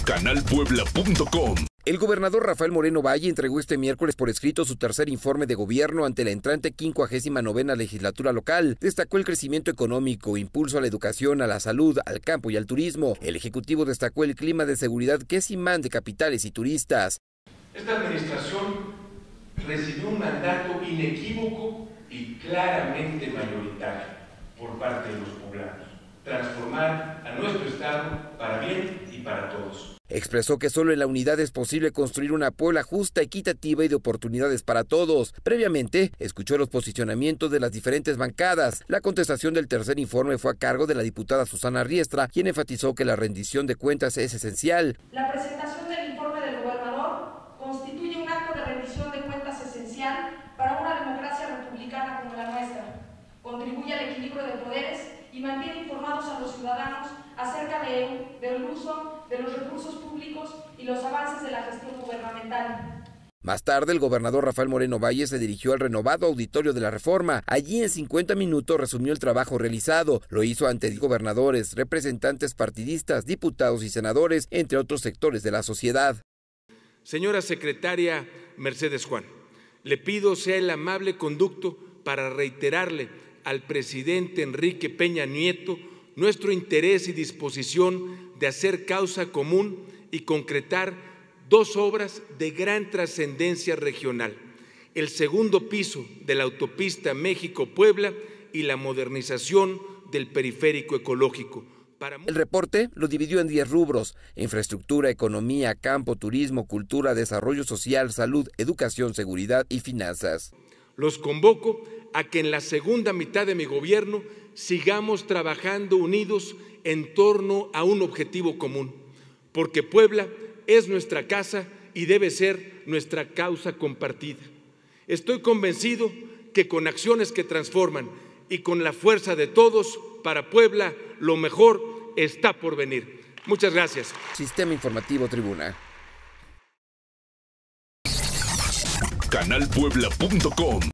canalpuebla.com. El gobernador Rafael Moreno Valle entregó este miércoles por escrito su tercer informe de gobierno ante la entrante 59ª legislatura local. Destacó el crecimiento económico, impulso a la educación, a la salud, al campo y al turismo. El ejecutivo destacó el clima de seguridad que es imán de capitales y turistas. Esta administración recibió un mandato inequívoco y claramente mayoritario por parte de los poblanos: transformar a nuestro estado para bien y para todos. Expresó que solo en la unidad es posible construir una Puebla justa, equitativa y de oportunidades para todos. Previamente, escuchó los posicionamientos de las diferentes bancadas. La contestación del tercer informe fue a cargo de la diputada Susana Riestra, quien enfatizó que la rendición de cuentas es esencial. La presentación del informe del gobernador constituye un acto de rendición de cuentas esencial para una democracia republicana como la nuestra. Contribuye al equilibrio de poderes y mantiene informados a los ciudadanos acerca del uso de los recursos públicos y los avances de la gestión gubernamental. Más tarde, el gobernador Rafael Moreno Valle se dirigió al renovado Auditorio de la Reforma. Allí, en 50 minutos, resumió el trabajo realizado. Lo hizo ante gobernadores, representantes partidistas, diputados y senadores, entre otros sectores de la sociedad. Señora secretaria Mercedes Juan, le pido sea el amable conducto para reiterarle al presidente Enrique Peña Nieto nuestro interés y disposición de hacer causa común y concretar dos obras de gran trascendencia regional: el segundo piso de la autopista México-Puebla y la modernización del periférico ecológico. El reporte lo dividió en 10 rubros: infraestructura, economía, campo, turismo, cultura, desarrollo social, salud, educación, seguridad y finanzas. Los convoco a que en la segunda mitad de mi gobierno sigamos trabajando unidos en torno a un objetivo común, porque Puebla es nuestra casa y debe ser nuestra causa compartida. Estoy convencido que con acciones que transforman y con la fuerza de todos, para Puebla lo mejor está por venir. Muchas gracias. Sistema Informativo Tribuna. canalpuebla.com